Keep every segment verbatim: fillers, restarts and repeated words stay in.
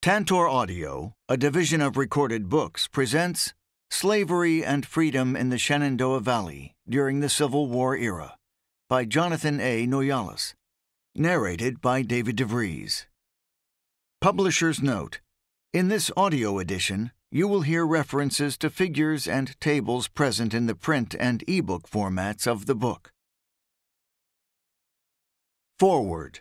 Tantor Audio, a division of Recorded Books, presents Slavery and Freedom in the Shenandoah Valley During the Civil War Era by Jonathan A. Noyalas. Narrated by David Vries. Publisher's Note: in this audio edition, you will hear references to figures and tables present in the print and ebook formats of the book. Foreword.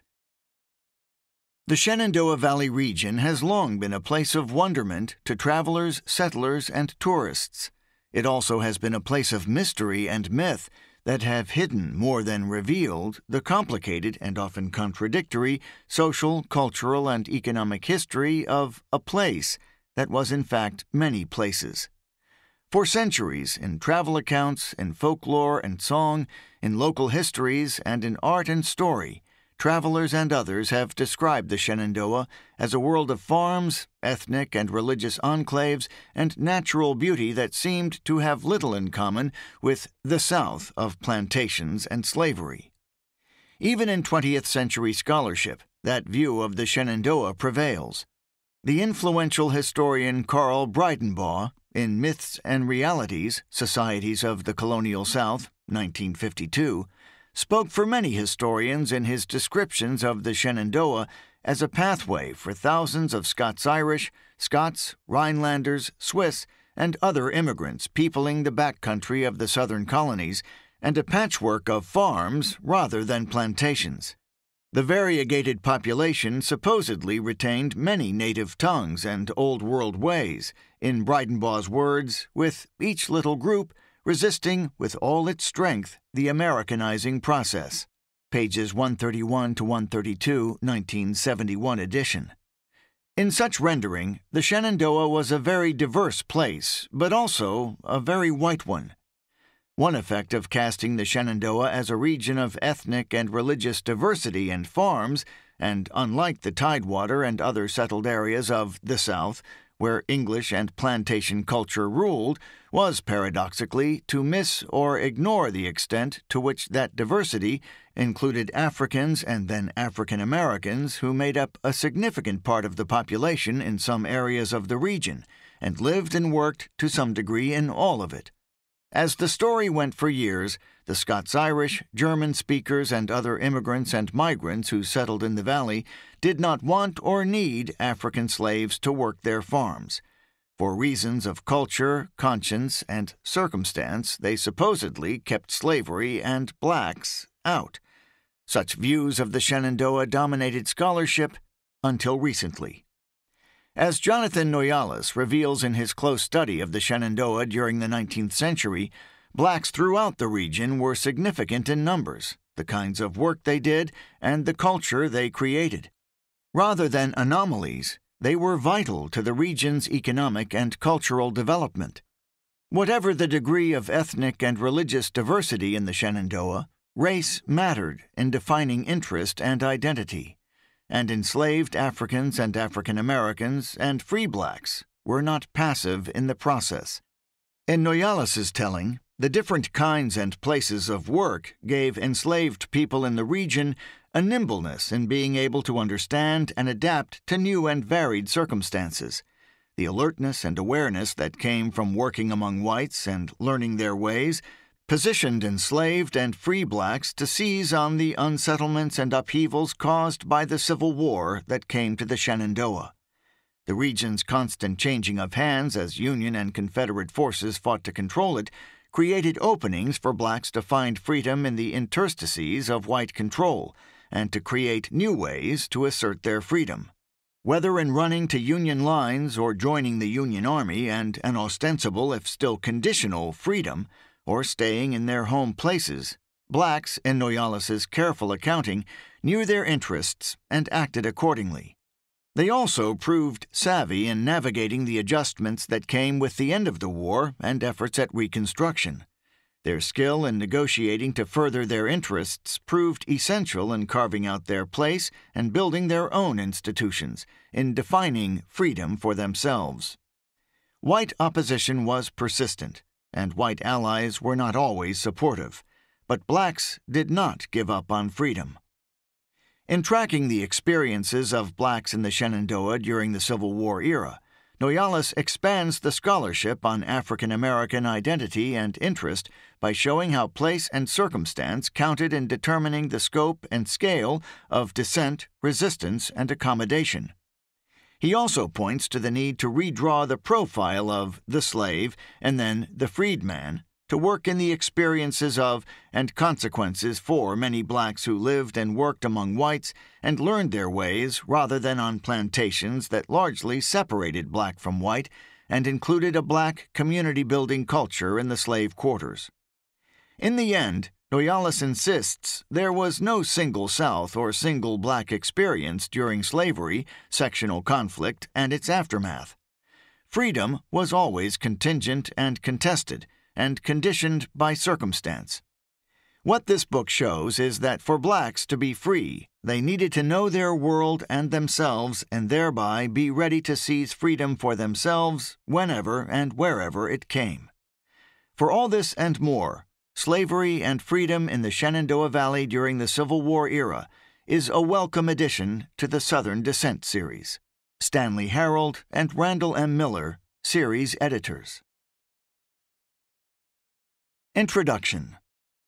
The Shenandoah Valley region has long been a place of wonderment to travelers, settlers, and tourists. It also has been a place of mystery and myth that have hidden more than revealed the complicated and often contradictory social, cultural, and economic history of a place that was in fact many places. For centuries, in travel accounts, in folklore and song, in local histories, and in art and story, travelers and others have described the Shenandoah as a world of farms, ethnic and religious enclaves, and natural beauty that seemed to have little in common with the South of plantations and slavery. Even in twentieth century scholarship, that view of the Shenandoah prevails. The influential historian Carl Breidenbaugh, in Myths and Realities, Societies of the Colonial South, nineteen fifty-two, spoke for many historians in his descriptions of the Shenandoah as a pathway for thousands of Scots-Irish, Scots, Rhinelanders, Swiss, and other immigrants peopling the backcountry of the southern colonies, and a patchwork of farms rather than plantations. The variegated population supposedly retained many native tongues and Old World ways, in Breidenbaugh's words, with each little group resisting with all its strength the Americanizing process. Pages one thirty-one to one thirty-two, nineteen seventy-one edition. In such rendering, the Shenandoah was a very diverse place, but also a very white one. One effect of casting the Shenandoah as a region of ethnic and religious diversity and farms, and unlike the Tidewater and other settled areas of the South, where English and plantation culture ruled, was paradoxically to miss or ignore the extent to which that diversity included Africans and then African Americans who made up a significant part of the population in some areas of the region, and lived and worked to some degree in all of it. As the story went for years, the Scots-Irish, German speakers, and other immigrants and migrants who settled in the valley did not want or need African slaves to work their farms. For reasons of culture, conscience, and circumstance, they supposedly kept slavery and blacks out. Such views of the Shenandoah dominated scholarship until recently. As Jonathan Noyalas reveals in his close study of the Shenandoah during the nineteenth century, blacks throughout the region were significant in numbers, the kinds of work they did, and the culture they created. Rather than anomalies, they were vital to the region's economic and cultural development. Whatever the degree of ethnic and religious diversity in the Shenandoah, race mattered in defining interest and identity, and enslaved Africans and African Americans and free blacks were not passive in the process. In Noyalas's telling, the different kinds and places of work gave enslaved people in the region a nimbleness in being able to understand and adapt to new and varied circumstances. The alertness and awareness that came from working among whites and learning their ways positioned enslaved and free blacks to seize on the unsettlements and upheavals caused by the Civil War that came to the Shenandoah. The region's constant changing of hands as Union and Confederate forces fought to control it created openings for blacks to find freedom in the interstices of white control and to create new ways to assert their freedom. Whether in running to Union lines or joining the Union Army and an ostensible, if still conditional, freedom, or staying in their home places, blacks, in Noyalas's careful accounting, knew their interests and acted accordingly. They also proved savvy in navigating the adjustments that came with the end of the war and efforts at Reconstruction. Their skill in negotiating to further their interests proved essential in carving out their place and building their own institutions, in defining freedom for themselves. White opposition was persistent, and white allies were not always supportive, but blacks did not give up on freedom. In tracking the experiences of blacks in the Shenandoah during the Civil War era, Noyalas expands the scholarship on African American identity and interest by showing how place and circumstance counted in determining the scope and scale of dissent, resistance, and accommodation. He also points to the need to redraw the profile of the slave and then the freedman to work in the experiences of and consequences for many blacks who lived and worked among whites and learned their ways rather than on plantations that largely separated black from white and included a black community-building culture in the slave quarters. In the end, Noyalas insists there was no single South or single black experience during slavery, sectional conflict, and its aftermath. Freedom was always contingent and contested, and conditioned by circumstance. What this book shows is that for blacks to be free, they needed to know their world and themselves and thereby be ready to seize freedom for themselves whenever and wherever it came. For all this and more, Slavery and Freedom in the Shenandoah Valley During the Civil War Era is a welcome addition to the Southern Descent series. Stanley Harold and Randall M. Miller, series editors. Introduction.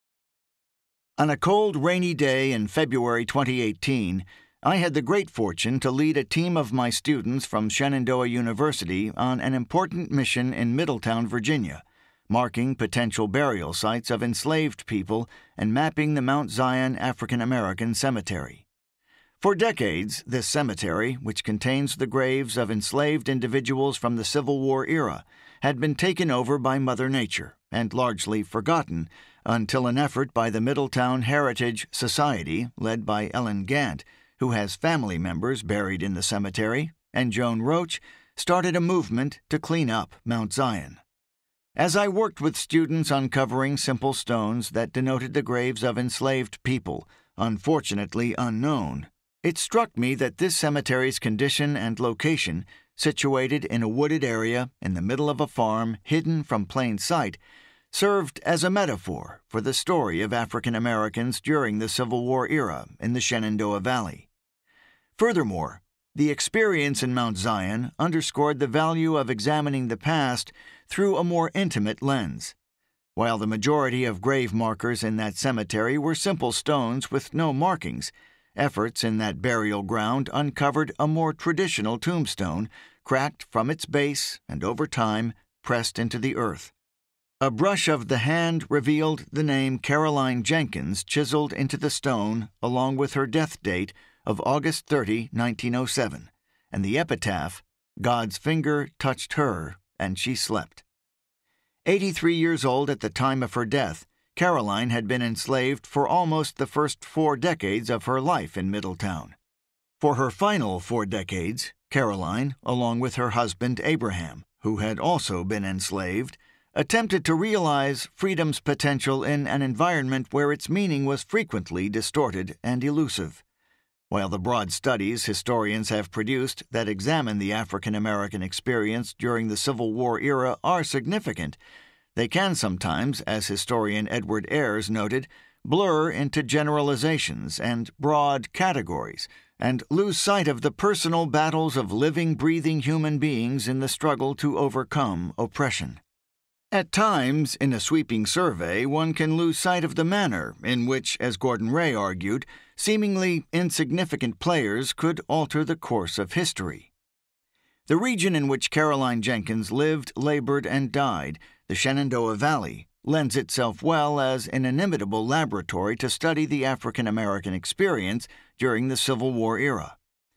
On a cold, rainy day in February twenty eighteen, I had the great fortune to lead a team of my students from Shenandoah University on an important mission in Middletown, Virginia, marking potential burial sites of enslaved people and mapping the Mount Zion African American Cemetery. For decades, this cemetery, which contains the graves of enslaved individuals from the Civil War era, had been taken over by Mother Nature and largely forgotten until an effort by the Middletown Heritage Society, led by Ellen Gant, who has family members buried in the cemetery, and Joan Roach, started a movement to clean up Mount Zion. As I worked with students uncovering simple stones that denoted the graves of enslaved people, unfortunately unknown, it struck me that this cemetery's condition and location, situated in a wooded area in the middle of a farm hidden from plain sight, served as a metaphor for the story of African Americans during the Civil War era in the Shenandoah Valley. Furthermore, the experience in Mount Zion underscored the value of examining the past through a more intimate lens. While the majority of grave markers in that cemetery were simple stones with no markings, efforts in that burial ground uncovered a more traditional tombstone, cracked from its base and over time pressed into the earth. A brush of the hand revealed the name Caroline Jenkins chiseled into the stone along with her death date of August thirtieth, nineteen oh seven, and the epitaph, "God's finger touched her, and she slept." eighty-three years old at the time of her death, Caroline had been enslaved for almost the first four decades of her life in Middletown. For her final four decades, Caroline, along with her husband Abraham, who had also been enslaved, attempted to realize freedom's potential in an environment where its meaning was frequently distorted and elusive. While the broad studies historians have produced that examine the African American experience during the Civil War era are significant, they can sometimes, as historian Edward Ayres noted, blur into generalizations and broad categories, and lose sight of the personal battles of living, breathing human beings in the struggle to overcome oppression. At times, in a sweeping survey, one can lose sight of the manner in which, as Gordon Ray argued, seemingly insignificant players could alter the course of history. The region in which Caroline Jenkins lived, labored, and died, the Shenandoah Valley, lends itself well as an inimitable laboratory to study the African American experience during the Civil War era.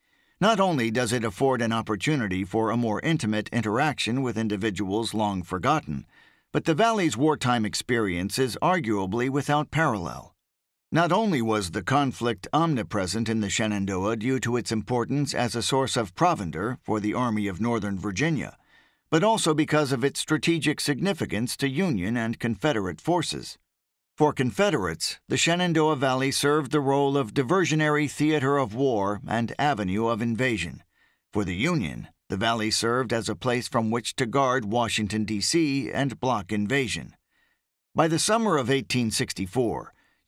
Not only does it afford an opportunity for a more intimate interaction with individuals long forgotten, but the Valley's wartime experience is arguably without parallel. Not only was the conflict omnipresent in the Shenandoah due to its importance as a source of provender for the Army of Northern Virginia, but also because of its strategic significance to Union and Confederate forces. For Confederates, the Shenandoah Valley served the role of diversionary theater of war and avenue of invasion. For the Union, the Valley served as a place from which to guard Washington, D C and block invasion. By the summer of eighteen sixty-four,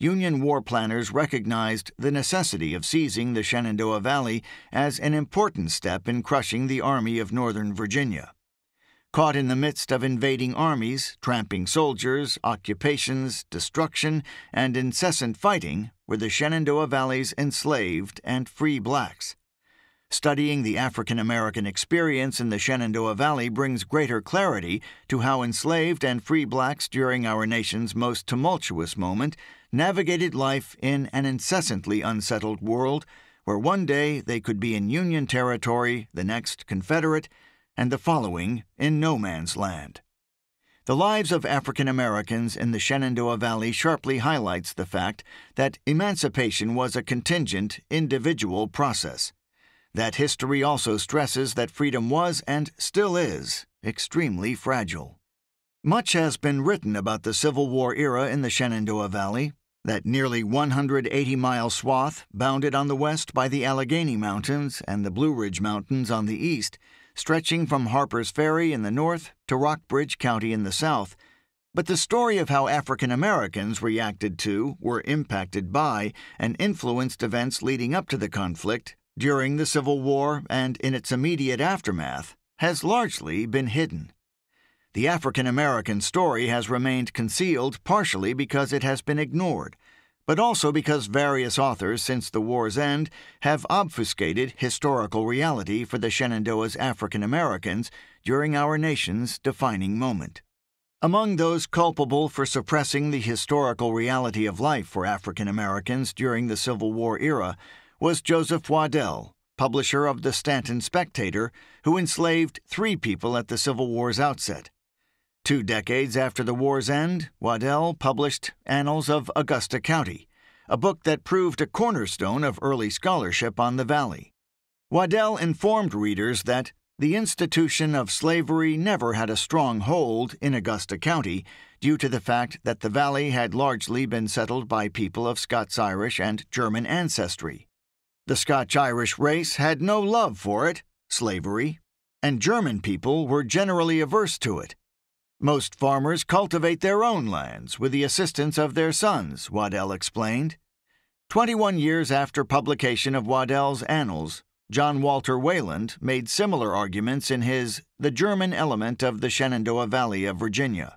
Union war planners recognized the necessity of seizing the Shenandoah Valley as an important step in crushing the Army of Northern Virginia. Caught in the midst of invading armies, tramping soldiers, occupations, destruction, and incessant fighting were the Shenandoah Valley's enslaved and free blacks. Studying the African American experience in the Shenandoah Valley brings greater clarity to how enslaved and free blacks during our nation's most tumultuous moment navigated life in an incessantly unsettled world where one day they could be in Union territory, the next Confederate, and the following in no man's land. The lives of African Americans in the Shenandoah Valley sharply highlights the fact that emancipation was a contingent, individual process. That history also stresses that freedom was, and still is, extremely fragile. Much has been written about the Civil War era in the Shenandoah Valley, that nearly one hundred eighty mile swath, bounded on the west by the Allegheny Mountains and the Blue Ridge Mountains on the east, stretching from Harper's Ferry in the north to Rockbridge County in the south. But the story of how African Americans reacted to, were impacted by, and influenced events leading up to the conflict, during the Civil War and in its immediate aftermath, has largely been hidden. The African American story has remained concealed partially because it has been ignored, but also because various authors since the war's end have obfuscated historical reality for the Shenandoah's African Americans during our nation's defining moment. Among those culpable for suppressing the historical reality of life for African Americans during the Civil War era was Joseph Waddell, publisher of the Stanton Spectator, who enslaved three people at the Civil War's outset. Two decades after the war's end, Waddell published Annals of Augusta County, a book that proved a cornerstone of early scholarship on the Valley. Waddell informed readers that the institution of slavery never had a strong hold in Augusta County due to the fact that the Valley had largely been settled by people of Scots-Irish and German ancestry. The Scotch-Irish race had no love for it, slavery, and German people were generally averse to it. Most farmers cultivate their own lands with the assistance of their sons, Waddell explained. Twenty-one years after publication of Waddell's Annals, John Walter Wayland made similar arguments in his The German Element of the Shenandoah Valley of Virginia.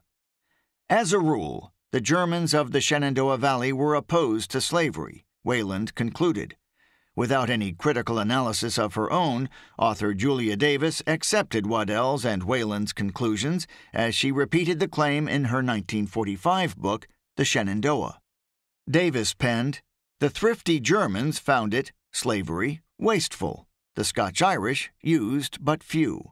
As a rule, the Germans of the Shenandoah Valley were opposed to slavery, Wayland concluded. Without any critical analysis of her own, author Julia Davis accepted Waddell's and Wayland's conclusions as she repeated the claim in her nineteen forty-five book, The Shenandoah. Davis penned, "The thrifty Germans found it, slavery, wasteful. The Scotch-Irish used but few."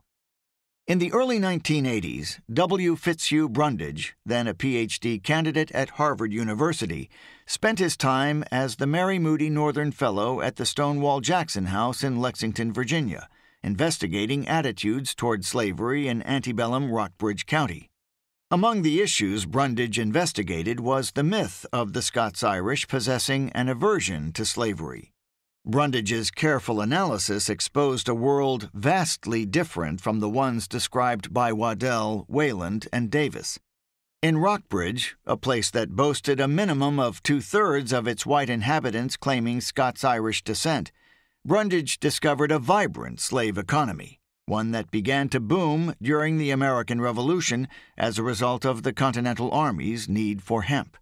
In the early nineteen eighties, W. Fitzhugh Brundage, then a P H D candidate at Harvard University, spent his time as the Mary Moody Northern Fellow at the Stonewall Jackson House in Lexington, Virginia, investigating attitudes toward slavery in antebellum Rockbridge County. Among the issues Brundage investigated was the myth of the Scots-Irish possessing an aversion to slavery. Brundage's careful analysis exposed a world vastly different from the ones described by Waddell, Wayland, and Davis. In Rockbridge, a place that boasted a minimum of two-thirds of its white inhabitants claiming Scots-Irish descent, Brundage discovered a vibrant slave economy, one that began to boom during the American Revolution as a result of the Continental Army's need for hemp.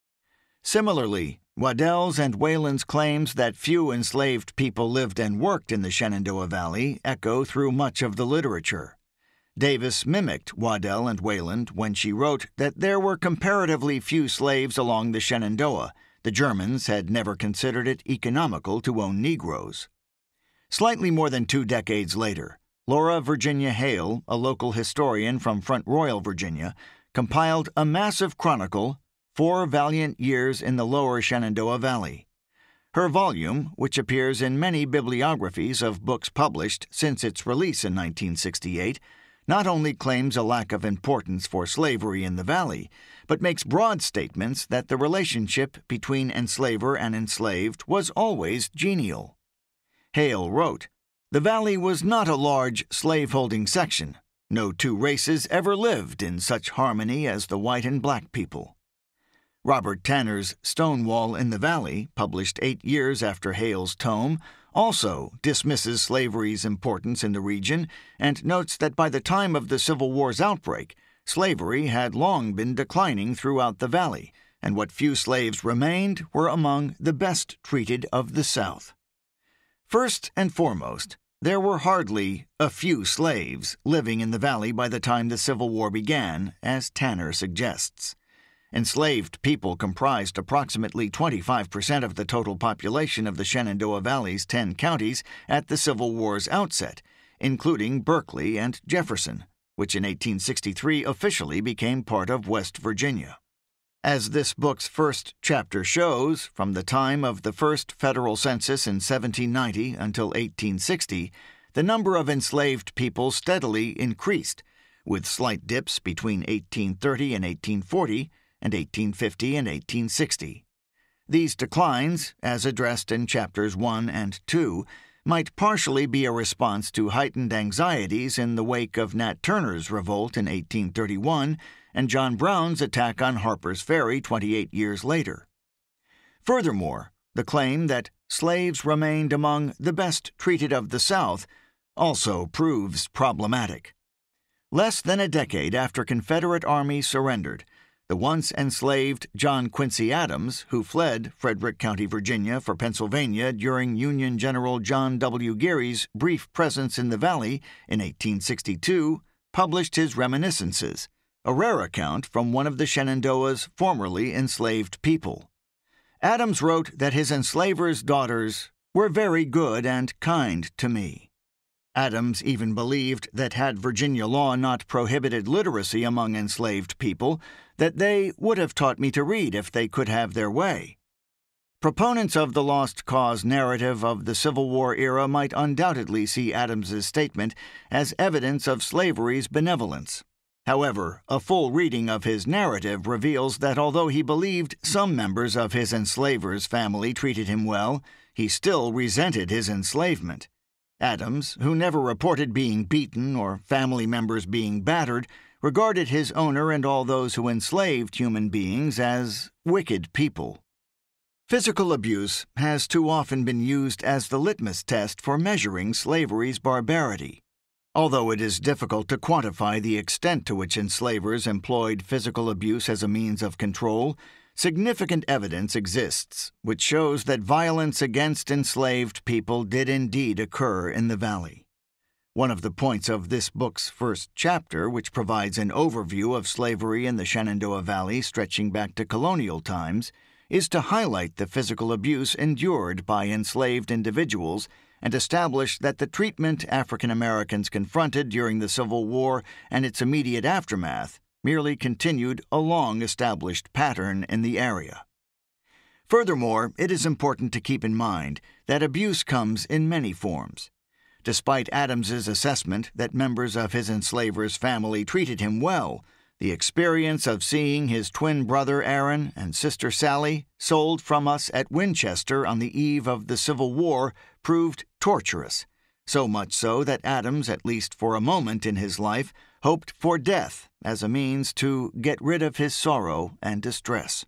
Similarly, Waddell's and Wayland's claims that few enslaved people lived and worked in the Shenandoah Valley echo through much of the literature. Davis mimicked Waddell and Wayland when she wrote that there were comparatively few slaves along the Shenandoah. The Germans had never considered it economical to own Negroes. Slightly more than two decades later, Laura Virginia Hale, a local historian from Front Royal, Virginia, compiled a massive chronicle, Four Valiant Years in the Lower Shenandoah Valley. Her volume, which appears in many bibliographies of books published since its release in nineteen sixty-eight, not only claims a lack of importance for slavery in the Valley, but makes broad statements that the relationship between enslaver and enslaved was always genial. Hale wrote, "The Valley was not a large slaveholding section. No two races ever lived in such harmony as the white and black people." Robert Tanner's Stonewall in the Valley, published eight years after Hale's tome, also dismisses slavery's importance in the region and notes that by the time of the Civil War's outbreak, slavery had long been declining throughout the valley, and what few slaves remained were among the best treated of the South. First and foremost, there were hardly a few slaves living in the valley by the time the Civil War began, as Tanner suggests. Enslaved people comprised approximately twenty-five percent of the total population of the Shenandoah Valley's ten counties at the Civil War's outset, including Berkeley and Jefferson, which in eighteen sixty-three officially became part of West Virginia. As this book's first chapter shows, from the time of the first federal census in seventeen ninety until eighteen sixty, the number of enslaved people steadily increased, with slight dips between eighteen thirty and eighteen forty, and eighteen fifty and eighteen sixty. These declines, as addressed in chapters one and two, might partially be a response to heightened anxieties in the wake of Nat Turner's revolt in eighteen thirty-one and John Brown's attack on Harper's Ferry twenty-eight years later. Furthermore, the claim that slaves remained among the best treated of the South also proves problematic. Less than a decade after Confederate armies surrendered, the once enslaved John Quincy Adams, who fled Frederick County, Virginia, for Pennsylvania during Union General John W. Geary's brief presence in the valley in eighteen sixty-two, published his Reminiscences, a rare account from one of the Shenandoah's formerly enslaved people. Adams wrote that his enslaver's daughters were very good and kind to me. Adams even believed that had Virginia law not prohibited literacy among enslaved people, that they would have taught me to read if they could have their way. Proponents of the lost cause narrative of the Civil War era might undoubtedly see Adams's statement as evidence of slavery's benevolence. However, a full reading of his narrative reveals that although he believed some members of his enslaver's family treated him well, he still resented his enslavement. Adams, who never reported being beaten or family members being battered, regarded his owner and all those who enslaved human beings as wicked people. Physical abuse has too often been used as the litmus test for measuring slavery's barbarity. Although it is difficult to quantify the extent to which enslavers employed physical abuse as a means of control, significant evidence exists which shows that violence against enslaved people did indeed occur in the valley. One of the points of this book's first chapter, which provides an overview of slavery in the Shenandoah Valley stretching back to colonial times, is to highlight the physical abuse endured by enslaved individuals and establish that the treatment African Americans confronted during the Civil War and its immediate aftermath merely continued a long-established pattern in the area. Furthermore, it is important to keep in mind that abuse comes in many forms. Despite Adams's assessment that members of his enslaver's family treated him well, the experience of seeing his twin brother Aaron and sister Sally sold from us at Winchester on the eve of the Civil War proved torturous, so much so that Adams, at least for a moment in his life, hoped for death as a means to get rid of his sorrow and distress.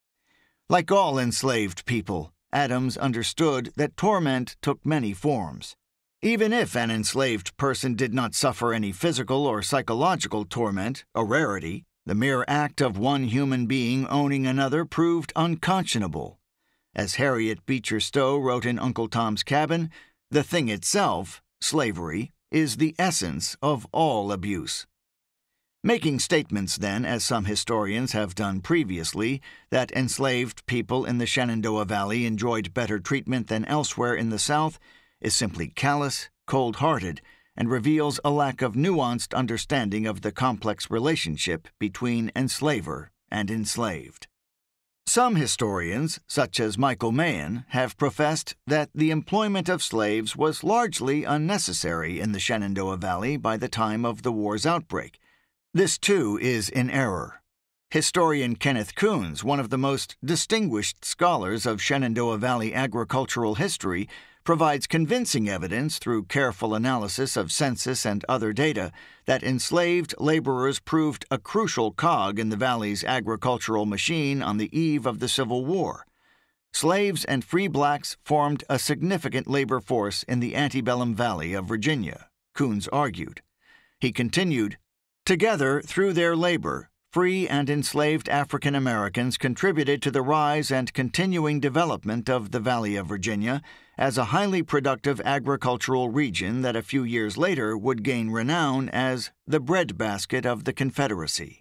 Like all enslaved people, Adams understood that torment took many forms. Even if an enslaved person did not suffer any physical or psychological torment, a rarity, the mere act of one human being owning another proved unconscionable. As Harriet Beecher Stowe wrote in Uncle Tom's Cabin, the thing itself, slavery, is the essence of all abuse. Making statements, then, as some historians have done previously, that enslaved people in the Shenandoah Valley enjoyed better treatment than elsewhere in the South is simply callous, cold-hearted, and reveals a lack of nuanced understanding of the complex relationship between enslaver and enslaved. Some historians, such as Michael Mahan, have professed that the employment of slaves was largely unnecessary in the Shenandoah Valley by the time of the war's outbreak. This, too, is in error. Historian Kenneth Coons, one of the most distinguished scholars of Shenandoah Valley agricultural history, provides convincing evidence through careful analysis of census and other data that enslaved laborers proved a crucial cog in the valley's agricultural machine on the eve of the Civil War. Slaves and free blacks formed a significant labor force in the antebellum Valley of Virginia, Coons argued. He continued, "Together, through their labor, free and enslaved African Americans contributed to the rise and continuing development of the Valley of Virginia as a highly productive agricultural region that a few years later would gain renown as the breadbasket of the Confederacy."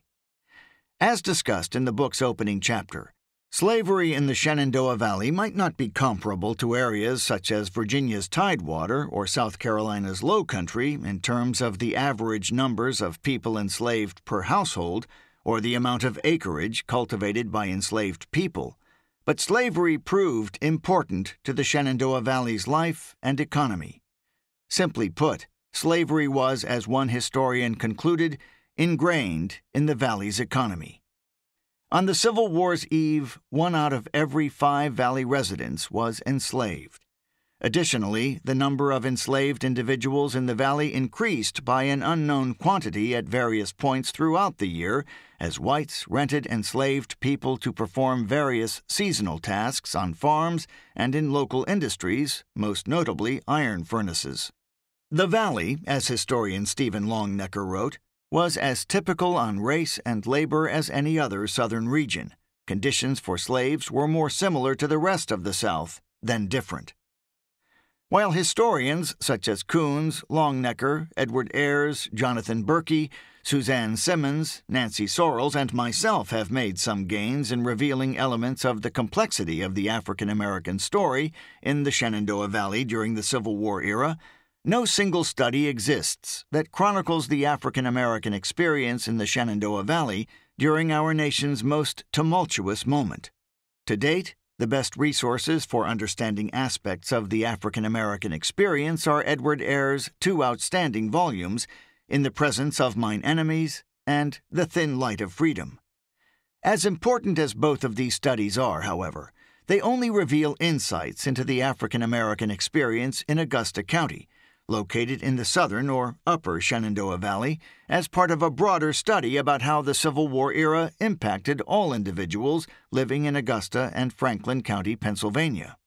As discussed in the book's opening chapter, slavery in the Shenandoah Valley might not be comparable to areas such as Virginia's Tidewater or South Carolina's Low Country in terms of the average numbers of people enslaved per household, or the amount of acreage cultivated by enslaved people, but slavery proved important to the Shenandoah Valley's life and economy. Simply put, slavery was, as one historian concluded, ingrained in the valley's economy. On the Civil War's eve, one out of every five valley residents was enslaved. Additionally, the number of enslaved individuals in the valley increased by an unknown quantity at various points throughout the year as whites rented enslaved people to perform various seasonal tasks on farms and in local industries, most notably iron furnaces. The valley, as historian Stephen Longnecker wrote, was as typical on race and labor as any other southern region. Conditions for slaves were more similar to the rest of the South than different. While historians such as Coons, Longnecker, Edward Ayres, Jonathan Berkey, Suzanne Simmons, Nancy Sorrells, and myself have made some gains in revealing elements of the complexity of the African American story in the Shenandoah Valley during the Civil War era, no single study exists that chronicles the African American experience in the Shenandoah Valley during our nation's most tumultuous moment. To date, the best resources for understanding aspects of the African American experience are Edward Ayres' two outstanding volumes, In the Presence of Mine Enemies and The Thin Light of Freedom. As important as both of these studies are, however, they only reveal insights into the African American experience in Augusta County, located in the southern or upper Shenandoah Valley, as part of a broader study about how the Civil War era impacted all individuals living in Augusta and Franklin County, Pennsylvania.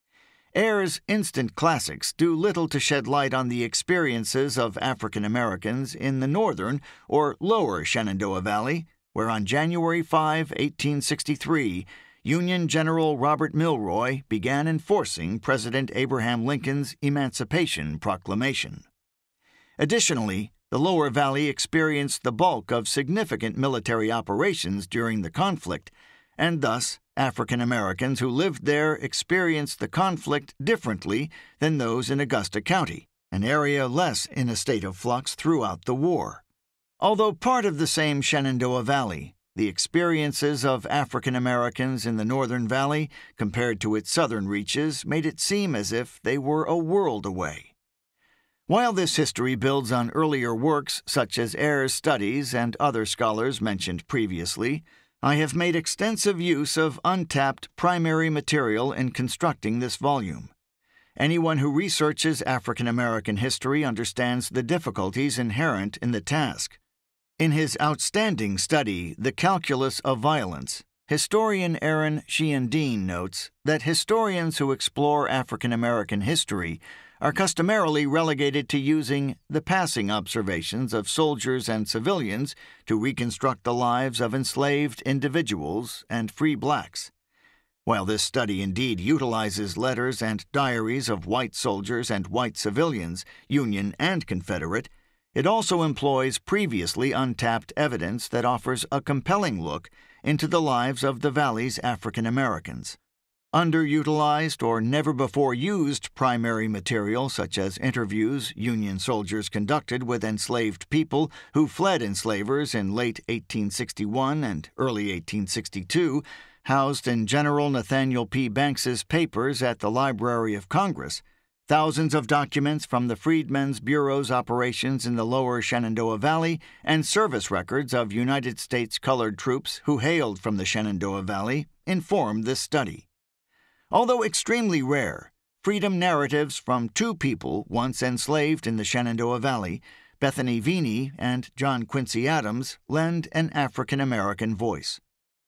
Ayres' instant classics do little to shed light on the experiences of African Americans in the northern or lower Shenandoah Valley, where on January fifth, eighteen sixty-three, Union General Robert Milroy began enforcing President Abraham Lincoln's Emancipation Proclamation. Additionally, the Lower Valley experienced the bulk of significant military operations during the conflict, and thus African Americans who lived there experienced the conflict differently than those in Augusta County, an area less in a state of flux throughout the war. Although part of the same Shenandoah Valley, the experiences of African Americans in the Northern Valley compared to its southern reaches made it seem as if they were a world away. While this history builds on earlier works such as Ayres' studies and other scholars mentioned previously, I have made extensive use of untapped primary material in constructing this volume. Anyone who researches African American history understands the difficulties inherent in the task. In his outstanding study, The Calculus of Violence, historian Aaron Sheehan-Dean notes that historians who explore African American history are customarily relegated to using the passing observations of soldiers and civilians to reconstruct the lives of enslaved individuals and free blacks. While this study indeed utilizes letters and diaries of white soldiers and white civilians, Union and Confederate, it also employs previously untapped evidence that offers a compelling look into the lives of the Valley's African Americans. Underutilized or never-before-used primary material such as interviews Union soldiers conducted with enslaved people who fled enslavers in late eighteen sixty-one and early eighteen sixty-two, housed in General Nathaniel P. Banks's papers at the Library of Congress, thousands of documents from the Freedmen's Bureau's operations in the lower Shenandoah Valley, and service records of United States colored troops who hailed from the Shenandoah Valley informed this study. Although extremely rare, freedom narratives from two people once enslaved in the Shenandoah Valley, Bethany Veeney and John Quincy Adams, lend an African-American voice.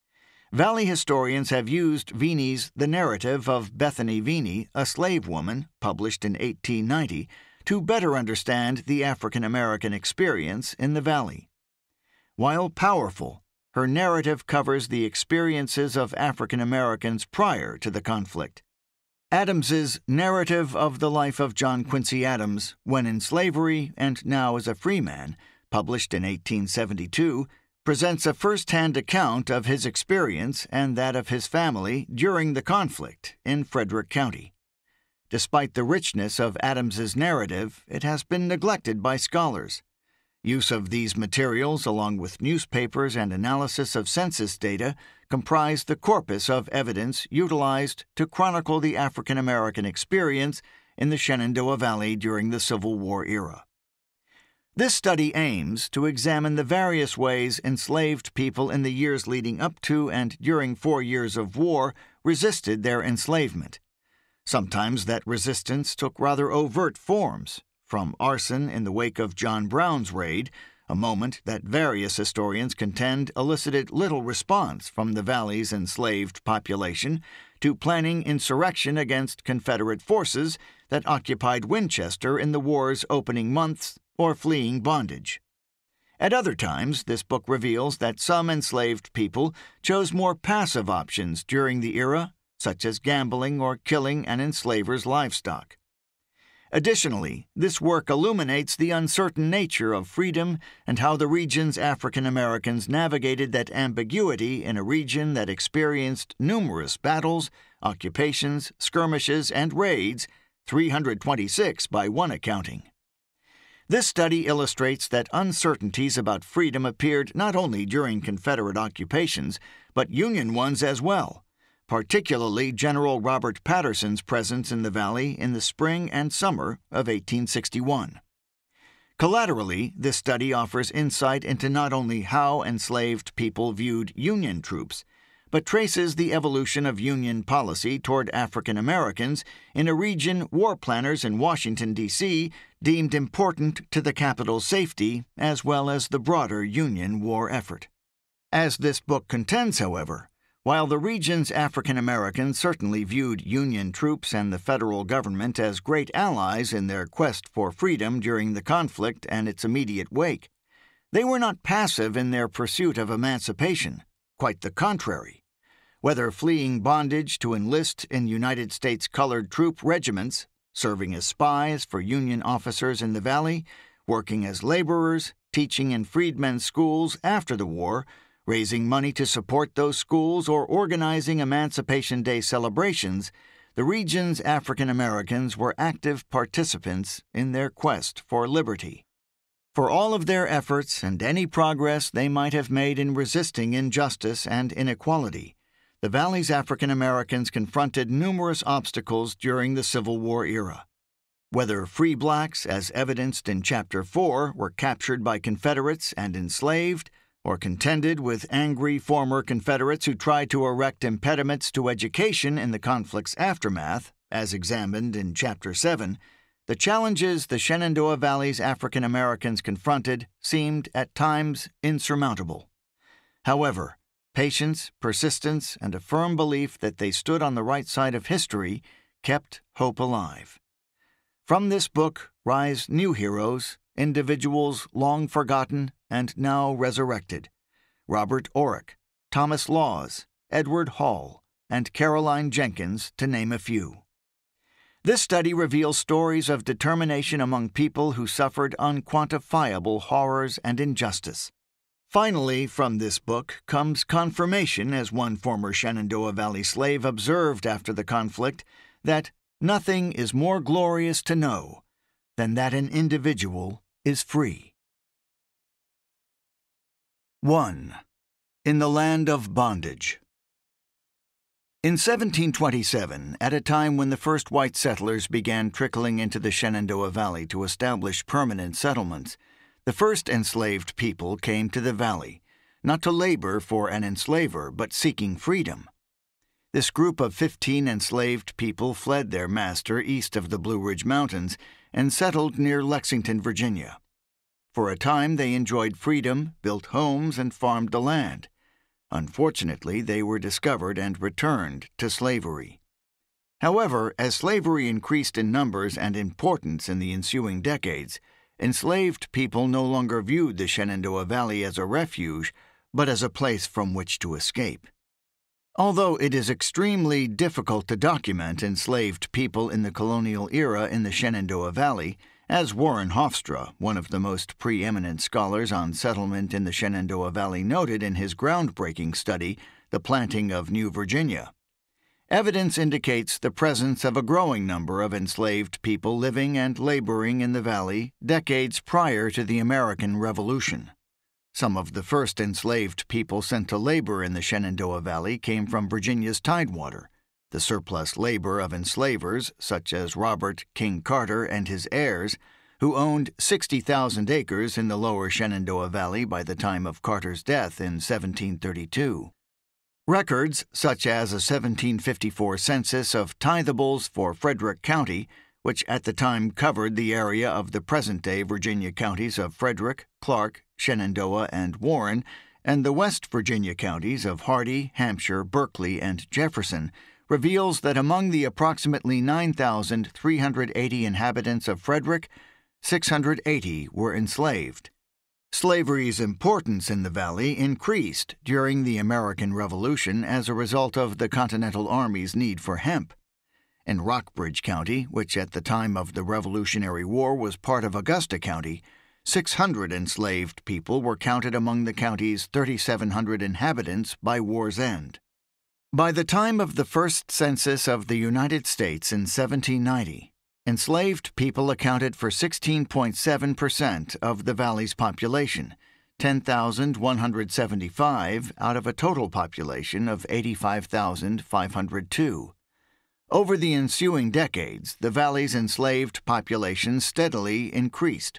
Valley historians have used Veeney's The Narrative of Bethany Veeney, a Slave Woman, published in eighteen ninety, to better understand the African-American experience in the Valley. While powerful, her narrative covers the experiences of African Americans prior to the conflict. Adams's Narrative of the Life of John Quincy Adams, when in slavery and now as a free man, published in eighteen seventy-two, presents a first-hand account of his experience and that of his family during the conflict in Frederick County. Despite the richness of Adams's narrative, it has been neglected by scholars. Use of these materials, along with newspapers and analysis of census data, comprise the corpus of evidence utilized to chronicle the African American experience in the Shenandoah Valley during the Civil War era. This study aims to examine the various ways enslaved people in the years leading up to and during four years of war resisted their enslavement. Sometimes that resistance took rather overt forms, from arson in the wake of John Brown's raid, a moment that various historians contend elicited little response from the Valley's enslaved population, to planning insurrection against Confederate forces that occupied Winchester in the war's opening months, or fleeing bondage. At other times, this book reveals that some enslaved people chose more passive options during the era, such as gambling or killing an enslaver's livestock. Additionally, this work illuminates the uncertain nature of freedom and how the region's African Americans navigated that ambiguity in a region that experienced numerous battles, occupations, skirmishes, and raids, three hundred twenty-six by one accounting. This study illustrates that uncertainties about freedom appeared not only during Confederate occupations, but Union ones as well, particularly General Robert Patterson's presence in the Valley in the spring and summer of eighteen sixty-one. Collaterally, this study offers insight into not only how enslaved people viewed Union troops, but traces the evolution of Union policy toward African Americans in a region war planners in Washington, D C deemed important to the capital's safety as well as the broader Union war effort. As this book contends, however, while the region's African Americans certainly viewed Union troops and the federal government as great allies in their quest for freedom during the conflict and its immediate wake, they were not passive in their pursuit of emancipation, quite the contrary. Whether fleeing bondage to enlist in United States colored troop regiments, serving as spies for Union officers in the Valley, working as laborers, teaching in freedmen's schools after the war, raising money to support those schools, or organizing Emancipation Day celebrations, the region's African Americans were active participants in their quest for liberty. For all of their efforts and any progress they might have made in resisting injustice and inequality, the Valley's African Americans confronted numerous obstacles during the Civil War era. Whether free blacks, as evidenced in Chapter four, were captured by Confederates and enslaved, or contended with angry former Confederates who tried to erect impediments to education in the conflict's aftermath, as examined in Chapter seven, the challenges the Shenandoah Valley's African Americans confronted seemed at times insurmountable. However, patience, persistence, and a firm belief that they stood on the right side of history kept hope alive. From this book rise new heroes, individuals long forgotten and now resurrected: Robert Orrick, Thomas Laws, Edward Hall, and Caroline Jenkins, to name a few. This study reveals stories of determination among people who suffered unquantifiable horrors and injustice. Finally, from this book comes confirmation, as one former Shenandoah Valley slave observed after the conflict, that nothing is more glorious to know than that an individual is free. one. In the Land of Bondage. In seventeen twenty-seven, at a time when the first white settlers began trickling into the Shenandoah Valley to establish permanent settlements, the first enslaved people came to the valley, not to labor for an enslaver, but seeking freedom. This group of fifteen enslaved people fled their master east of the Blue Ridge Mountains and settled near Lexington, Virginia. For a time they enjoyed freedom, built homes, and farmed the land. Unfortunately, they were discovered and returned to slavery. However, as slavery increased in numbers and importance in the ensuing decades, enslaved people no longer viewed the Shenandoah Valley as a refuge, but as a place from which to escape. Although it is extremely difficult to document enslaved people in the colonial era in the Shenandoah Valley, as Warren Hofstra, one of the most preeminent scholars on settlement in the Shenandoah Valley, noted in his groundbreaking study, The Planting of New Virginia, evidence indicates the presence of a growing number of enslaved people living and laboring in the valley decades prior to the American Revolution. Some of the first enslaved people sent to labor in the Shenandoah Valley came from Virginia's tidewater. The surplus labor of enslavers, such as Robert King Carter and his heirs, who owned sixty thousand acres in the lower Shenandoah Valley by the time of Carter's death in seventeen thirty-two. Records, such as a seventeen fifty-four census of tithables for Frederick County, which at the time covered the area of the present-day Virginia counties of Frederick, Clark, Shenandoah, and Warren, and the West Virginia counties of Hardy, Hampshire, Berkeley, and Jefferson, reveals that among the approximately nine thousand three hundred eighty inhabitants of Frederick, six hundred eighty were enslaved. Slavery's importance in the valley increased during the American Revolution as a result of the Continental Army's need for hemp. In Rockbridge County, which at the time of the Revolutionary War was part of Augusta County, six hundred enslaved people were counted among the county's thirty-seven hundred inhabitants by war's end. By the time of the first census of the United States in seventeen ninety, enslaved people accounted for sixteen point seven percent of the valley's population, ten thousand one hundred seventy-five out of a total population of eighty-five thousand five hundred two. Over the ensuing decades, the valley's enslaved population steadily increased.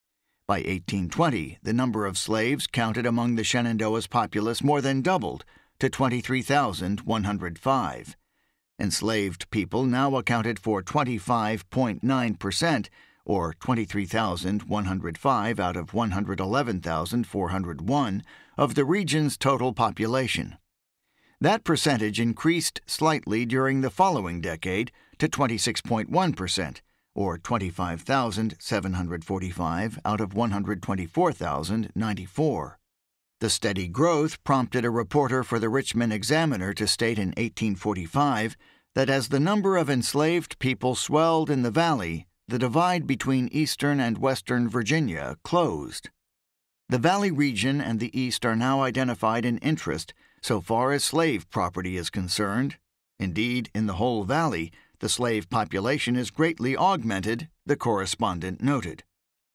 By eighteen twenty, the number of slaves counted among the Shenandoah's populace more than doubled to twenty-three thousand one hundred five. Enslaved people now accounted for twenty-five point nine percent, or twenty-three thousand one hundred five out of one hundred eleven thousand four hundred one, of the region's total population. That percentage increased slightly during the following decade to twenty-six point one percent, or twenty-five thousand seven hundred forty-five out of one hundred twenty-four thousand ninety-four. The steady growth prompted a reporter for the Richmond Examiner to state in eighteen forty-five that as the number of enslaved people swelled in the valley, the divide between eastern and western Virginia closed. The valley region and the east are now identified in interest so far as slave property is concerned. Indeed, in the whole valley, the slave population is greatly augmented, the correspondent noted.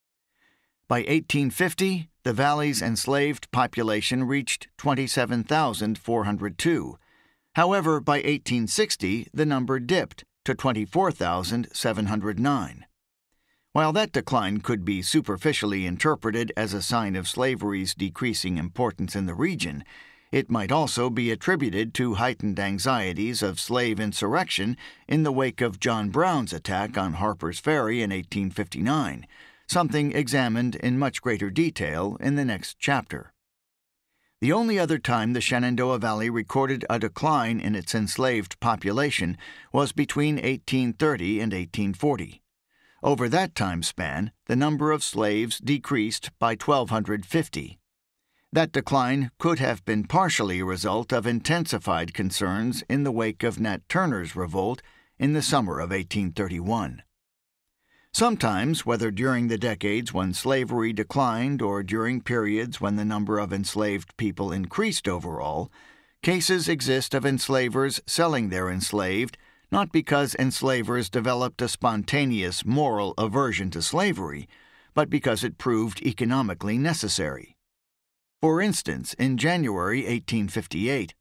By eighteen fifty, the valley's enslaved population reached twenty-seven thousand four hundred two. However, by eighteen sixty, the number dipped to twenty-four thousand seven hundred nine. While that decline could be superficially interpreted as a sign of slavery's decreasing importance in the region, it might also be attributed to heightened anxieties of slave insurrection in the wake of John Brown's attack on Harper's Ferry in eighteen fifty-nine, something examined in much greater detail in the next chapter. The only other time the Shenandoah Valley recorded a decline in its enslaved population was between eighteen thirty and eighteen forty. Over that time span, the number of slaves decreased by twelve fifty. That decline could have been partially a result of intensified concerns in the wake of Nat Turner's revolt in the summer of eighteen thirty-one. Sometimes, whether during the decades when slavery declined or during periods when the number of enslaved people increased overall, cases exist of enslavers selling their enslaved not because enslavers developed a spontaneous moral aversion to slavery, but because it proved economically necessary. For instance, in January eighteen fifty-eight,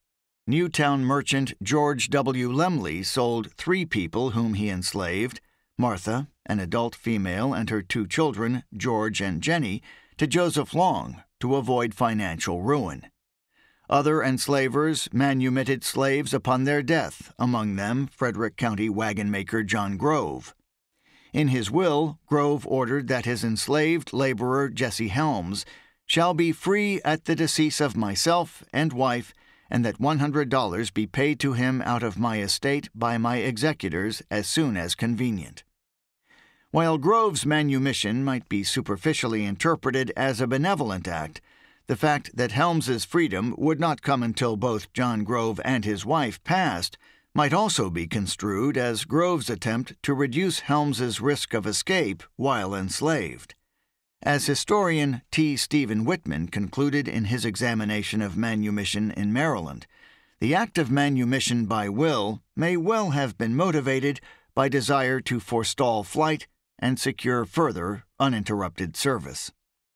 Newtown merchant George W. Lemley sold three people whom he enslaved, Martha, an adult female, and her two children, George and Jenny, to Joseph Long to avoid financial ruin. Other enslavers manumitted slaves upon their death, among them Frederick County wagon maker John Grove. In his will, Grove ordered that his enslaved laborer Jesse Helms shall be free at the decease of myself and wife, and that one hundred dollars be paid to him out of my estate by my executors as soon as convenient. While Grove's manumission might be superficially interpreted as a benevolent act, the fact that Helms's freedom would not come until both John Grove and his wife passed might also be construed as Grove's attempt to reduce Helms's risk of escape while enslaved. As historian T. Stephen Whitman concluded in his examination of manumission in Maryland, the act of manumission by will may well have been motivated by desire to forestall flight and secure further uninterrupted service.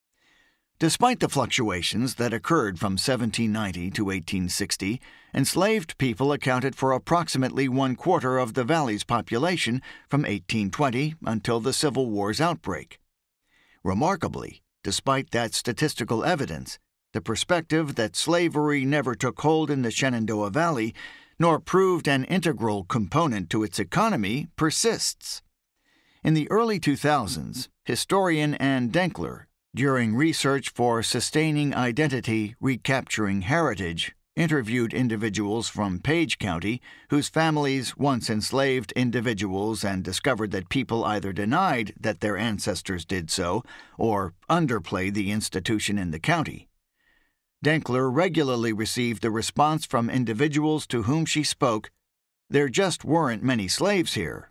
Despite the fluctuations that occurred from seventeen ninety to eighteen sixty, enslaved people accounted for approximately one-quarter of the Valley's population from eighteen twenty until the Civil War's outbreak. Remarkably, despite that statistical evidence, the perspective that slavery never took hold in the Shenandoah Valley, nor proved an integral component to its economy, persists. In the early two thousands, historian Ann Denkler, during research for Sustaining Identity, Recapturing Heritage, interviewed individuals from Page County whose families once enslaved individuals and discovered that people either denied that their ancestors did so or underplayed the institution in the county. Denkler regularly received the response from individuals to whom she spoke, "There just weren't many slaves here."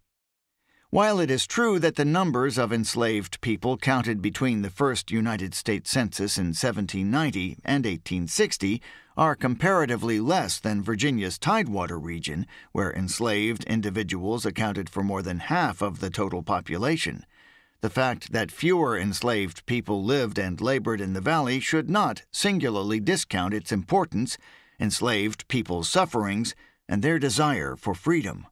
While it is true that the numbers of enslaved people counted between the first United States Census in seventeen ninety and eighteen sixty are comparatively less than Virginia's Tidewater region, where enslaved individuals accounted for more than half of the total population, the fact that fewer enslaved people lived and labored in the Valley should not singularly discount its importance, enslaved people's sufferings, and their desire for freedom.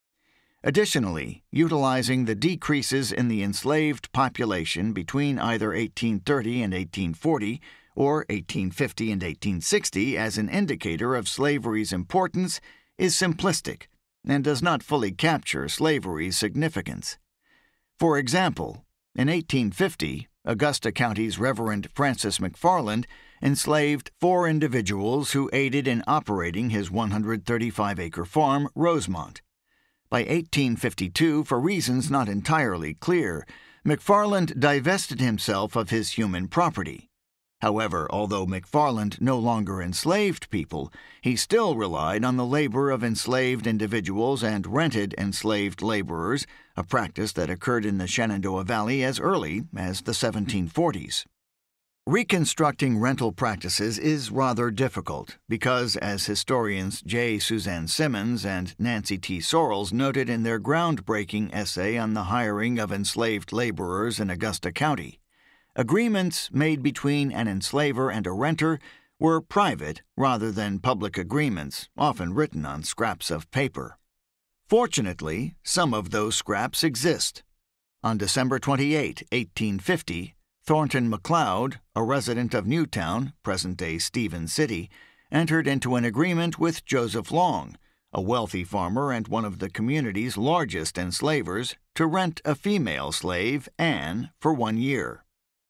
Additionally, utilizing the decreases in the enslaved population between either eighteen thirty and eighteen forty or eighteen fifty and eighteen sixty as an indicator of slavery's importance is simplistic and does not fully capture slavery's significance. For example, in eighteen fifty, Augusta County's Reverend Francis McFarland enslaved four individuals who aided in operating his one hundred thirty-five acre farm, Rosemont. By eighteen fifty-two, for reasons not entirely clear, McFarland divested himself of his human property. However, although McFarland no longer enslaved people, he still relied on the labor of enslaved individuals and rented enslaved laborers, a practice that occurred in the Shenandoah Valley as early as the seventeen forties. Reconstructing rental practices is rather difficult because, as historians J. Suzanne Simmons and Nancy T. Sorrells noted in their groundbreaking essay on the hiring of enslaved laborers in Augusta County, agreements made between an enslaver and a renter were private rather than public agreements, often written on scraps of paper. Fortunately, some of those scraps exist. On December twenty-eighth, eighteen fifty, Thornton McLeod, a resident of Newtown, present-day Stevens City, entered into an agreement with Joseph Long, a wealthy farmer and one of the community's largest enslavers, to rent a female slave, Anne, for one year.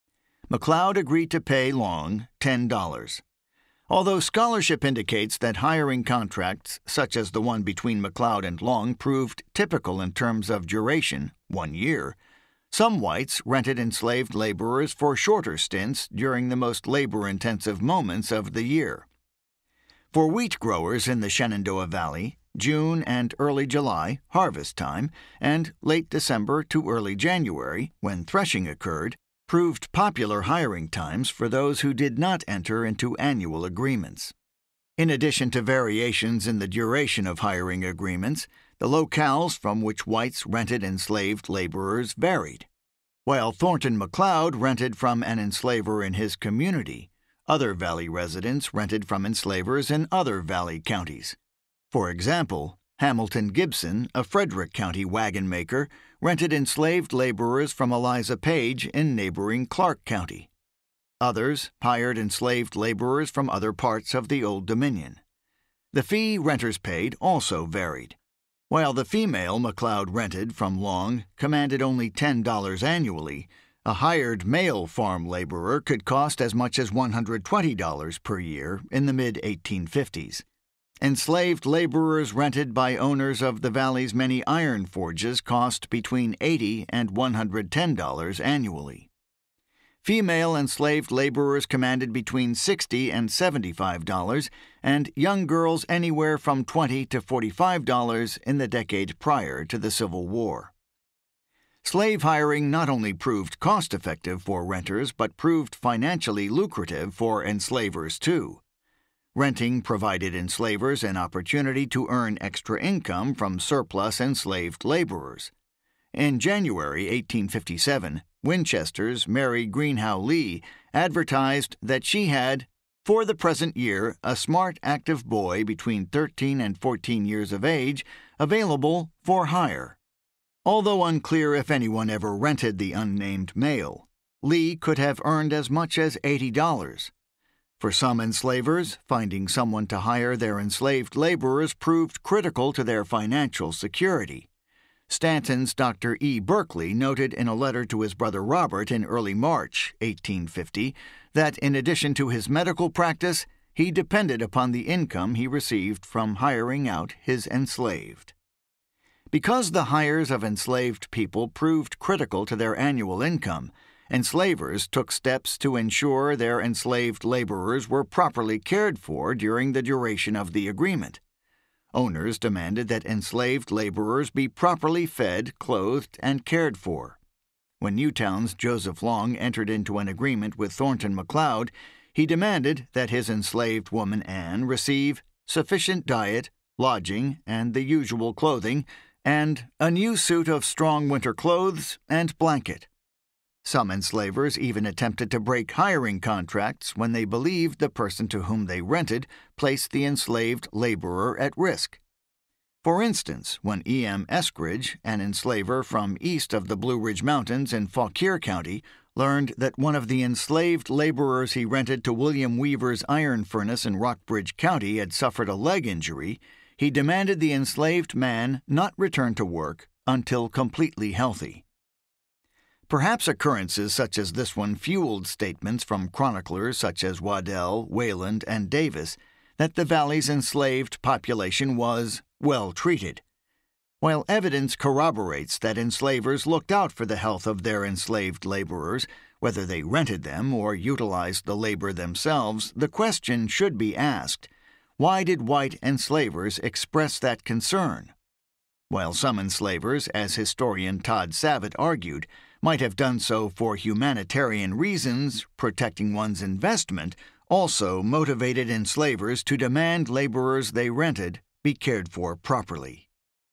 McLeod agreed to pay Long ten dollars. Although scholarship indicates that hiring contracts such as the one between McLeod and Long proved typical in terms of duration, one year, some whites rented enslaved laborers for shorter stints during the most labor-intensive moments of the year. For wheat growers in the Shenandoah Valley, June and early July, harvest time, and late December to early January, when threshing occurred, proved popular hiring times for those who did not enter into annual agreements. In addition to variations in the duration of hiring agreements, the locales from which whites rented enslaved laborers varied. While Thornton McLeod rented from an enslaver in his community, Other Valley residents rented from enslavers in other Valley counties. For example, Hamilton Gibson, a Frederick County wagon maker, rented enslaved laborers from Eliza Page in neighboring Clark County. Others hired enslaved laborers from other parts of the Old Dominion. The fee renters paid also varied. While the female McLeod rented from Long commanded only ten dollars annually, a hired male farm laborer could cost as much as one hundred twenty dollars per year in the mid eighteen fifties. Enslaved laborers rented by owners of the Valley's many iron forges cost between eighty and one hundred ten dollars annually. Female enslaved laborers commanded between sixty and seventy-five dollars, and young girls anywhere from twenty to forty-five dollars in the decade prior to the Civil War. Slave hiring not only proved cost-effective for renters, but proved financially lucrative for enslavers too. Renting provided enslavers an opportunity to earn extra income from surplus enslaved laborers. In January eighteen fifty-seven, Winchester's Mary Greenhow Lee advertised that she had, for the present year, a smart, active boy between thirteen and fourteen years of age available for hire. Although unclear if anyone ever rented the unnamed male, Lee could have earned as much as eighty dollars. For some enslavers, finding someone to hire their enslaved laborers proved critical to their financial security. Stanton's Doctor E. Berkeley noted in a letter to his brother Robert in early March eighteen fifty that in addition to his medical practice, he depended upon the income he received from hiring out his enslaved. Because the hires of enslaved people proved critical to their annual income, enslavers took steps to ensure their enslaved laborers were properly cared for during the duration of the agreement. Owners demanded that enslaved laborers be properly fed, clothed, and cared for. When Newtown's Joseph Long entered into an agreement with Thornton McLeod, he demanded that his enslaved woman Anne receive sufficient diet, lodging, and the usual clothing, and a new suit of strong winter clothes and blanket. Some enslavers even attempted to break hiring contracts when they believed the person to whom they rented placed the enslaved laborer at risk. For instance, when E M Eskridge, an enslaver from east of the Blue Ridge Mountains in Fauquier County, learned that one of the enslaved laborers he rented to William Weaver's iron furnace in Rockbridge County had suffered a leg injury, he demanded the enslaved man not return to work until completely healthy. Perhaps occurrences such as this one fueled statements from chroniclers such as Waddell, Wayland, and Davis that the Valley's enslaved population was well treated. While evidence corroborates that enslavers looked out for the health of their enslaved laborers, whether they rented them or utilized the labor themselves, the question should be asked, why did white enslavers express that concern? While some enslavers, as historian Todd Savitt argued, might have done so for humanitarian reasons, protecting one's investment also motivated enslavers to demand laborers they rented be cared for properly.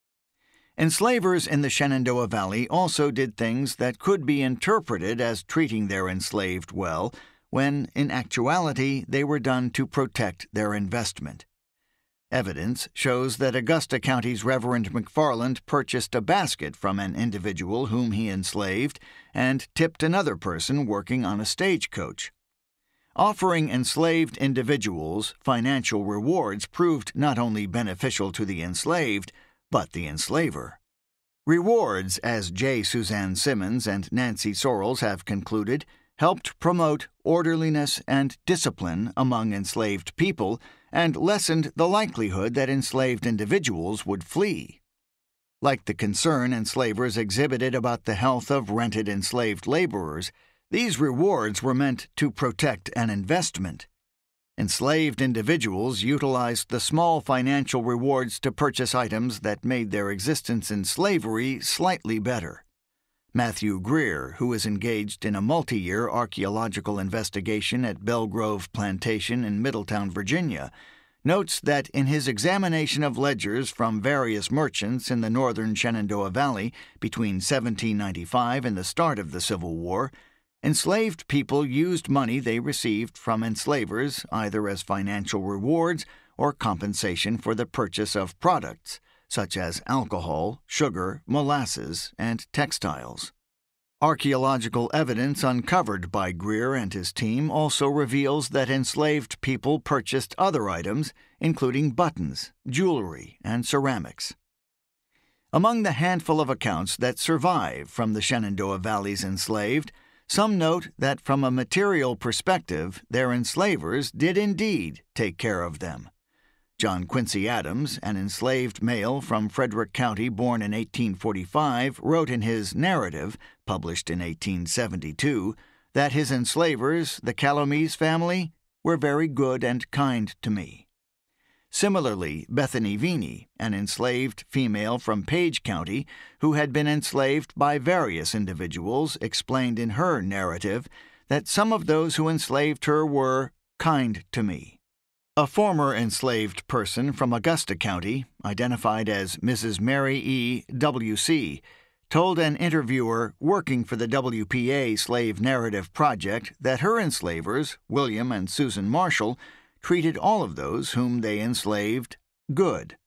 Enslavers in the Shenandoah Valley also did things that could be interpreted as treating their enslaved well, when, in actuality, they were done to protect their investment. Evidence shows that Augusta County's Reverend McFarland purchased a basket from an individual whom he enslaved and tipped another person working on a stagecoach. Offering enslaved individuals financial rewards proved not only beneficial to the enslaved, but the enslaver. Rewards, as J. Suzanne Simmons and Nancy Sorrells have concluded, helped promote orderliness and discipline among enslaved people and lessened the likelihood that enslaved individuals would flee. Like the concern enslavers exhibited about the health of rented enslaved laborers, these rewards were meant to protect an investment. Enslaved individuals utilized the small financial rewards to purchase items that made their existence in slavery slightly better. Matthew Greer, who is engaged in a multi-year archaeological investigation at Belgrove Plantation in Middletown, Virginia, notes that in his examination of ledgers from various merchants in the northern Shenandoah Valley between seventeen ninety-five and the start of the Civil War, enslaved people used money they received from enslavers either as financial rewards or compensation for the purchase of products, such as alcohol, sugar, molasses, and textiles. Archaeological evidence uncovered by Greer and his team also reveals that enslaved people purchased other items, including buttons, jewelry, and ceramics. Among the handful of accounts that survive from the Shenandoah Valley's enslaved, some note that from a material perspective, their enslavers did indeed take care of them. John Quincy Adams, an enslaved male from Frederick County born in eighteen forty-five, wrote in his Narrative, published in eighteen seventy-two, that his enslavers, the Calamese family, were very good and kind to me. Similarly, Bethany Veeney, an enslaved female from Page County who had been enslaved by various individuals, explained in her Narrative that some of those who enslaved her were kind to me. A former enslaved person from Augusta County, identified as Missus Mary E. W C, told an interviewer working for the W P A Slave Narrative Project that her enslavers, William and Susan Marshall, treated all of those whom they enslaved good.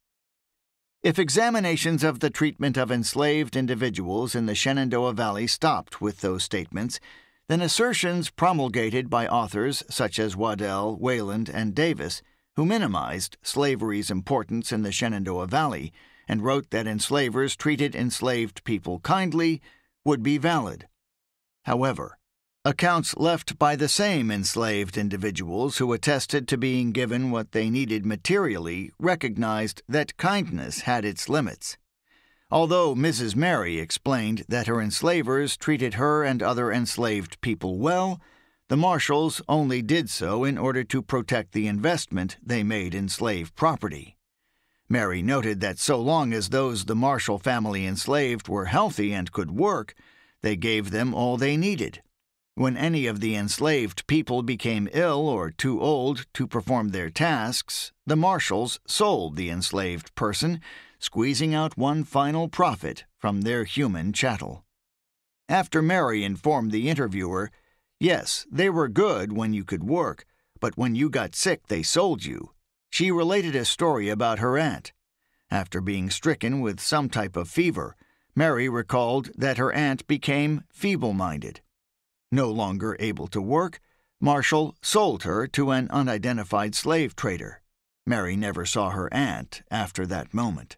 If examinations of the treatment of enslaved individuals in the Shenandoah Valley stopped with those statements, then assertions promulgated by authors such as Waddell, Wayland, and Davis, who minimized slavery's importance in the Shenandoah Valley and wrote that enslavers treated enslaved people kindly, would be valid. However, accounts left by the same enslaved individuals who attested to being given what they needed materially recognized that kindness had its limits. Although Missus Mary explained that her enslavers treated her and other enslaved people well, the Marshalls only did so in order to protect the investment they made in slave property. Mary noted that so long as those the Marshall family enslaved were healthy and could work, they gave them all they needed. When any of the enslaved people became ill or too old to perform their tasks, the Marshalls sold the enslaved person, squeezing out one final profit from their human chattel. After Mary informed the interviewer, yes, they were good when you could work, but when you got sick they sold you, she related a story about her aunt. After being stricken with some type of fever, Mary recalled that her aunt became feeble-minded. No longer able to work, Marshall sold her to an unidentified slave trader. Mary never saw her aunt after that moment.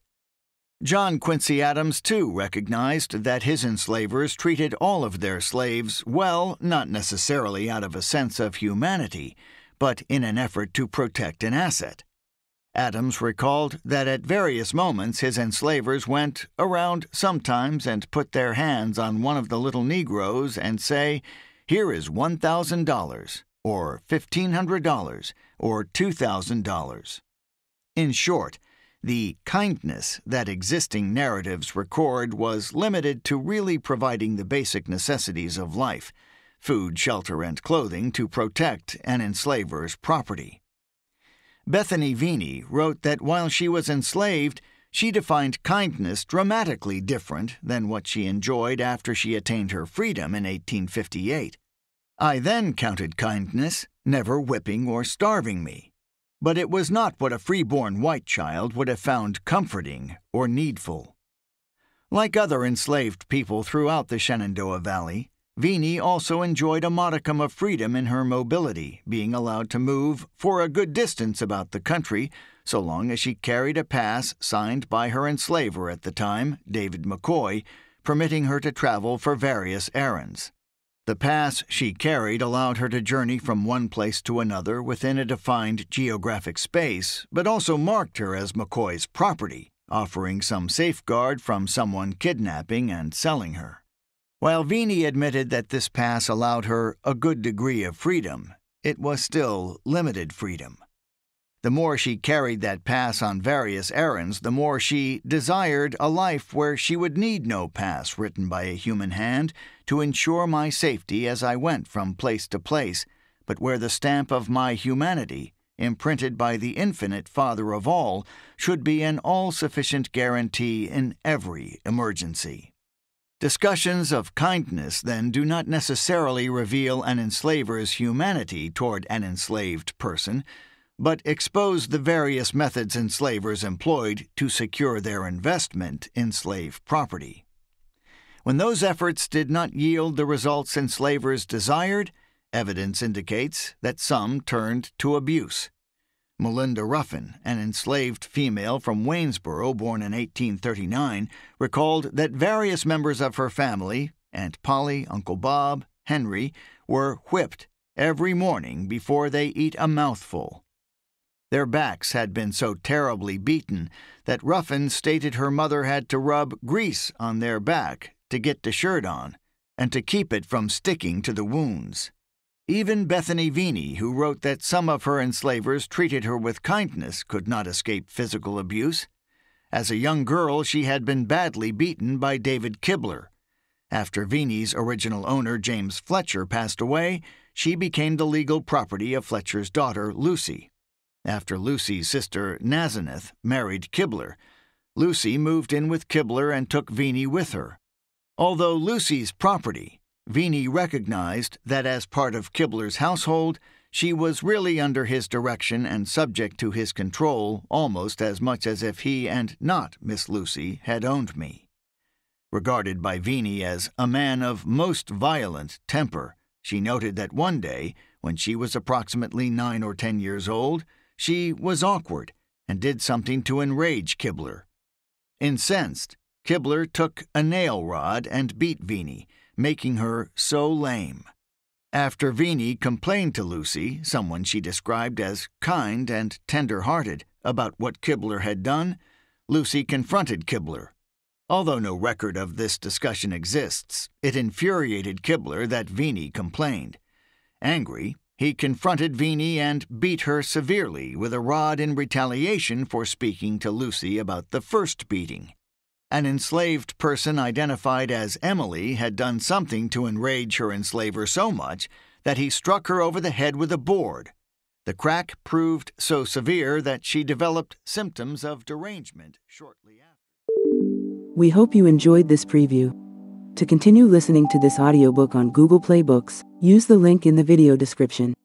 John Quincy Adams, too, recognized that his enslavers treated all of their slaves well, not necessarily out of a sense of humanity, but in an effort to protect an asset. Adams recalled that at various moments his enslavers went around sometimes and put their hands on one of the little Negroes and say, "Here is one thousand dollars, or fifteen hundred dollars, or two thousand dollars. In short, the kindness that existing narratives record was limited to really providing the basic necessities of life, food, shelter, and clothing to protect an enslaver's property. Bethany Veeney wrote that while she was enslaved, she defined kindness dramatically different than what she enjoyed after she attained her freedom in eighteen fifty-eight. I then counted kindness, never whipping or starving me. But it was not what a freeborn white child would have found comforting or needful. Like other enslaved people throughout the Shenandoah Valley, Veeney also enjoyed a modicum of freedom in her mobility, being allowed to move for a good distance about the country so long as she carried a pass signed by her enslaver at the time, David McCoy, permitting her to travel for various errands. The pass she carried allowed her to journey from one place to another within a defined geographic space, but also marked her as McCoy's property, offering some safeguard from someone kidnapping and selling her. While Veeney admitted that this pass allowed her a good degree of freedom, it was still limited freedom. The more she carried that pass on various errands, the more she desired a life where she would need no pass written by a human hand to ensure my safety as I went from place to place, but where the stamp of my humanity, imprinted by the infinite Father of all, should be an all-sufficient guarantee in every emergency. Discussions of kindness, then, do not necessarily reveal an enslaver's humanity toward an enslaved person, but expose the various methods enslavers employed to secure their investment in slave property. When those efforts did not yield the results enslavers desired, evidence indicates that some turned to abuse. Melinda Ruffin, an enslaved female from Waynesboro born in eighteen thirty-nine, recalled that various members of her family, Aunt Polly, Uncle Bob, Henry, were whipped every morning before they eat a mouthful. Their backs had been so terribly beaten that Ruffin stated her mother had to rub grease on their back to get the shirt on and to keep it from sticking to the wounds. Even Bethany Veeney, who wrote that some of her enslavers treated her with kindness, could not escape physical abuse. As a young girl, she had been badly beaten by David Kibler. After Veeney's original owner, James Fletcher, passed away, she became the legal property of Fletcher's daughter, Lucy. After Lucy's sister, Nazaneth, married Kibler, Lucy moved in with Kibler and took Veeney with her. Although Lucy's property, Veeney recognized that as part of Kibler's household, she was really under his direction and subject to his control almost as much as if he and not Miss Lucy had owned me. Regarded by Veeney as a man of most violent temper, she noted that one day, when she was approximately nine or ten years old, she was awkward and did something to enrage Kibler. Incensed, Kibler took a nail rod and beat Veeney, making her so lame. After Veeney complained to Lucy, someone she described as kind and tender-hearted, about what Kibler had done, Lucy confronted Kibler. Although no record of this discussion exists, it infuriated Kibler that Veeney complained. Angry, he confronted Veeney and beat her severely with a rod in retaliation for speaking to Lucy about the first beating. An enslaved person identified as Emily had done something to enrage her enslaver so much that he struck her over the head with a board. The crack proved so severe that she developed symptoms of derangement shortly after. We hope you enjoyed this preview. To continue listening to this audiobook on Google Play Books, use the link in the video description.